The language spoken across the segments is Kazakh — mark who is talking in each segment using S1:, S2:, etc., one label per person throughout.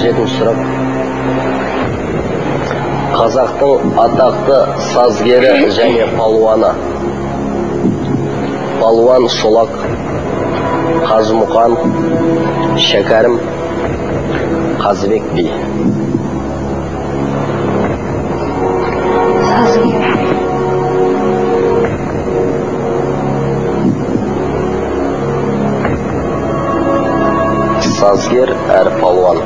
S1: 17 сұрақ. Қазақтың атақты сазгері және палуаны. Палуан Шолақ, Қажымұқан, Шәкәрім, Қазыбек би.
S2: Сазгер.
S1: Сазгер әрі палуан.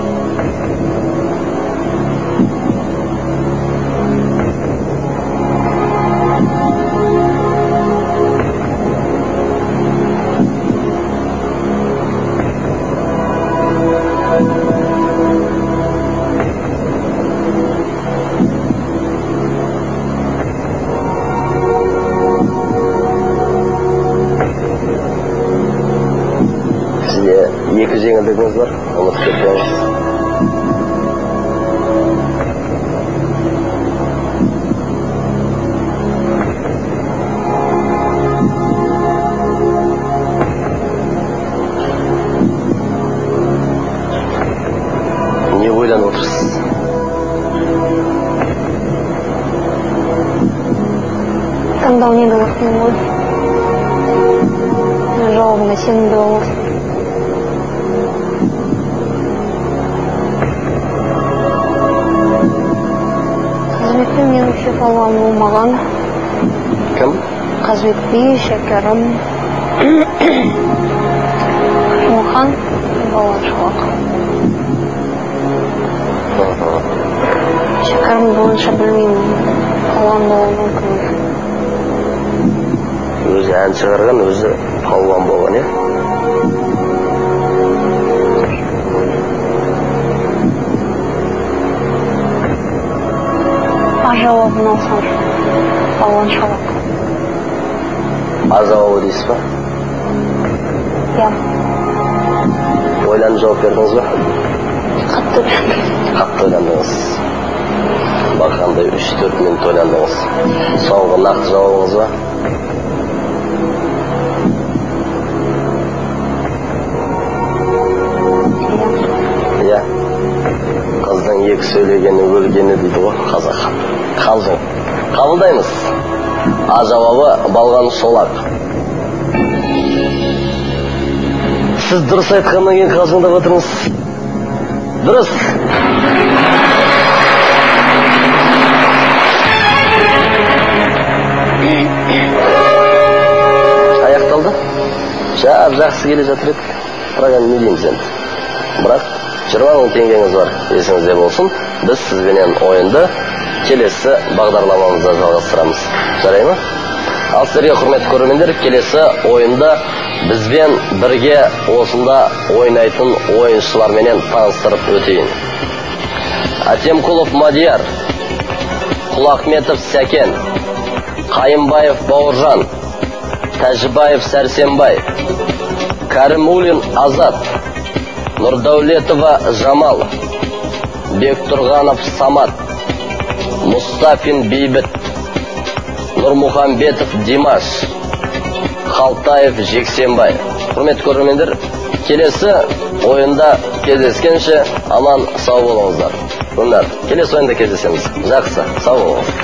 S1: Екі жеңілдігіңіз бар, ұмытып кетпеңіз. Не ойланып отырсыз?
S2: Таңдау негізі қиын ғой. Жауабына сенімді болыңыз. Мен вообще палуан болмаған.
S1: Кім?
S2: Қазыбек би, Шәкәрім, Қажымұқан, Палуан Шолақ. Шәкәрім бойынша білмеймін, палуан болуы мүмкін.
S1: Өзі ән шығарған, өзі палуан болған, е?
S2: Жауабын алсам, Палуан Шолақ.
S1: Жауабы дейсіз ба?
S2: Я.
S1: Ойланып жауап бердіңіз ба?
S2: Қатты ойландым.
S1: Қатты ойландыңыз. Бақандай 3-4 минут ойландыңыз. Соңғы нақты жауабыңыз ба? Я. Қыздың екі сөйлегені өлгені дейді ғой қазақ. Қалжың. Қабылдаймыз. А жауабы Балған Шолақ. Сіз дұрыс айтқаннан кейін қалжыңдап отырмыз. Дұрыс. Аяқталды. Жақсы келе жатыр еді. Бірақ не дейміз енді. Бірақ 20 мың теңгеңіз бар, есіңізде болсын. Біз сізбенен ойынды келесі бағдарламамызда жалғастырамыз. Жарай ма? Ал сіздерге құрметті көрермендер, келесі ойында бізбен бірге осында ойнайтын ойыншыларменен таныстырып өтейін. Атемкулов Мадияр, Құлахметов Сәкен, Қайымбаев Бауыржан, Тәжібаев Сәрсенбай, Кәрімулин Азат, Нұрдәулетова Жамал, Бектұрғанов Самат, Мұстафин Бейбіт, Нұрмұхамбетов Димаш, Халтаев Жексенбай. Құрметті көрермендер, келесі ойында кездескенше аман сау болыңыздар. Өнер, келесі ойында кездесеміз. Жақсы, сау болыңыз.